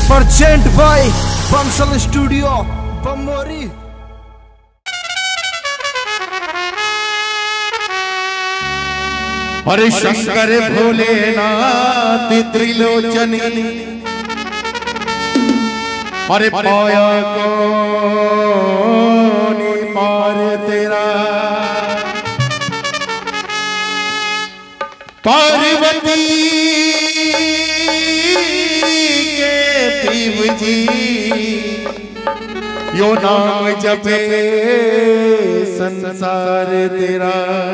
Percent by Bansal studio Bambori. हरे शंकर भोलेनाथ त्रिलोचनी हरे पाया को पार तेरा पार्वती के शिव जी यो नाम जपे संसार तेरा।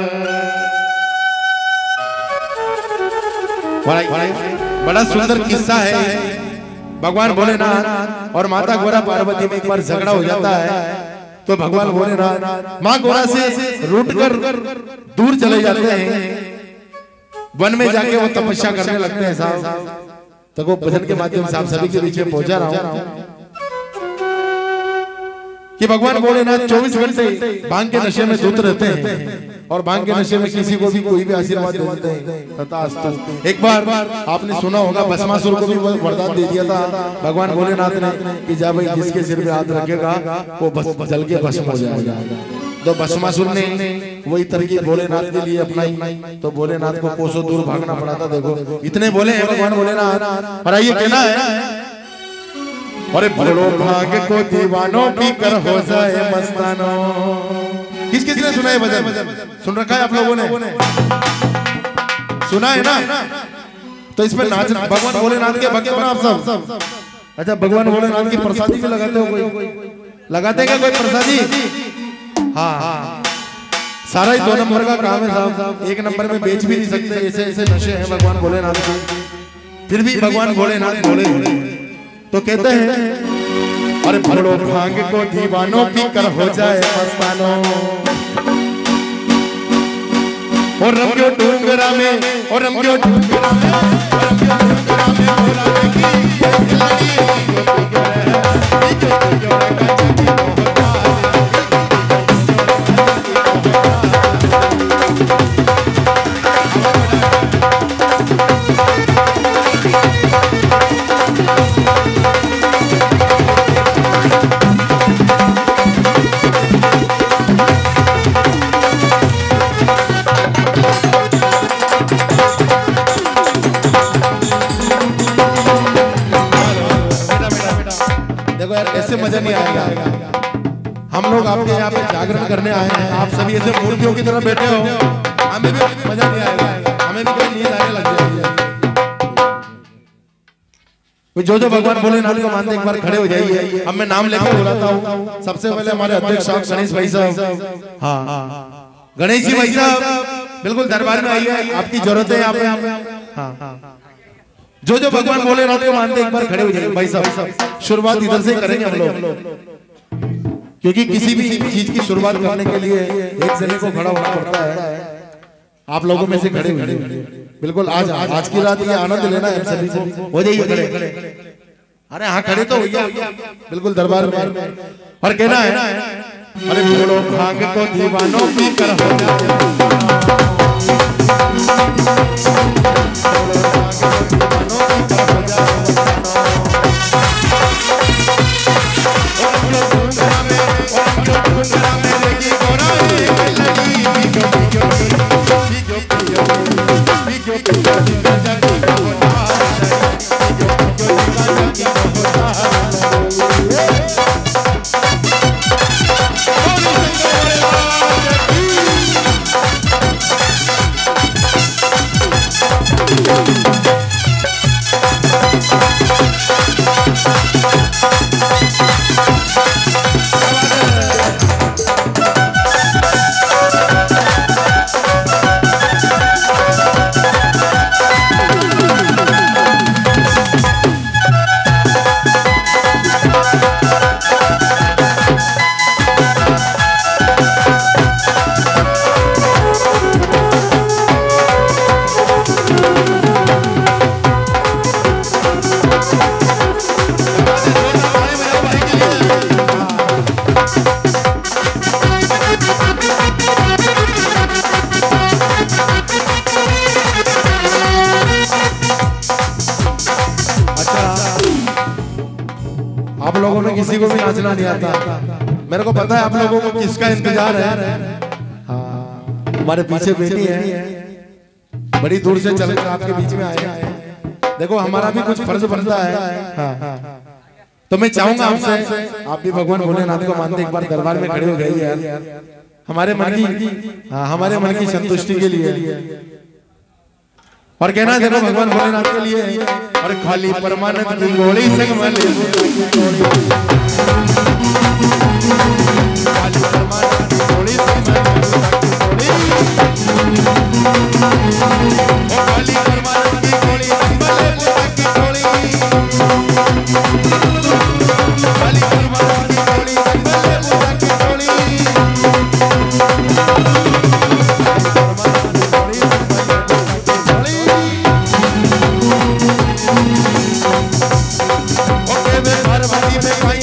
बड़ा सुंदर किस्सा है। भगवान भोलेनाथ और माता गौरा पार्वती में एक बार झगड़ा हो जाता है तो भगवान भोलेनाथ माँ गौरा से रूठकर दूर चले जाते हैं। वन में जाके वो तपस्या करने लगते हैं साहब। तो वो भजन के माध्यम से आप सभी के बीच में पहुंचा रहा हूं कि भगवान भोलेनाथ 24 घंटे भांग के नशे में धुत रहते हैं और भांग के नशे में किसी को भी कोई भी आशीर्वाद दे देते हैं। तथास्तु। एक बार आपने सुना होगा भस्मासुर को भी वरदान दे दिया था भगवान भोलेनाथ ने कि जा भाई जिसके सिर पे हाथ रखेगा वो बस जल के भस्म हो जाएगा। तो भस्मासुर ने वही तरकीब भोलेनाथ के लिए अपनाई तो भोलेनाथ को कोसों दूर भागना पड़ा था। देखो इतने बोले हैं भगवान भोलेनाथ। और ये कहना है अरे भलो भाग को दीवानों की कर हो जाए मस्तानो। किस किसने सुना है भजन? सुन रखा है आप लोगों ने? सुना है ना? तो इसमें नाचना भगवान भोलेनाथ के भक्त हो ना आप सब? अच्छा भगवान भोलेनाथ की प्रसादी भी लगाते हो? कोई लगाते क्या कोई प्रसादी? हाँ सारा ही 2 नंबर का काम है साहब। 1 नंबर में बेच भी नहीं सकते। ऐसे ऐसे नशे हैं भगवान भोलेनाथ के। फिर भी भगवान भोलेनाथ भोले तो कहते हैं अरे भलो भांग को दीवानों की कर हो जाए मस्तानो। और रमक्यो डूंगरा में और रमक्यो डूंगरा में भोला देखी ऐसे मजा नहीं आएगा। हम लोग आपके यहाँ पे जागरण करने आए हैं। आप सभी ऐसे मूर्तियों की तरह बैठे हो हमें भी मजा नहीं आएगा। हमें भी कोई नींद आने लग जाएगी। जो भगवान भोलेनाथ को मानते एक बार खड़े हो जाइए। अब मैं नाम लेकर बुलाता हूँ। सबसे पहले हमारे अध्यक्ष साहब गणेश भाई साहब। हाँ गणेश जी भाई साहब बिल्कुल दरबार में आइए। आपकी जरूरत है यहाँ पे। हाँ जो भगवान भोलेनाथ को मानते एक बार खड़े हो जाइए भाई साहब। शुरुआत इधर से करेंगे हम लोग क्योंकि किसी भी चीज की शुरुआत करने के लिए एक जने को खड़ा होना पड़ता है। आप लोगों में से खड़े हो बिल्कुल। आज की रात ये आनंद लेना है सभी को। हो जाइए खड़े। अरे हाँ खड़े तो होइए बिल्कुल दरबार में। और कहना है अरे भोलो भांग को दीवानों की कर हो जाए। आप लोगों ने किसी को भी नाचना नहीं आता, मेरे को पता है आप लोगों को किसका इंतजार है। हाँ, हमारे पीछे बेटी है, बड़ी दूर से चलकर आपके बीच में आए। देखो हमारा भी कुछ फर्ज बनता है। हाँ, तो मैं चाहूंगा आपसे, आप भी भगवान भोलेनाथ को मानते एक बार दरबार में खड़े हो जाइए यार, हमारे मन की, हाँ हमारे मन की संतुष्टि के लिए, और कहना देखो भगवान भोलेनाथ के लिए, और खाली परमानंद की गोली से खाली परमानंद की गोली से खाली परमानंद की गोली की गोली खाली परमानंद की गोली की गोली पार्वती में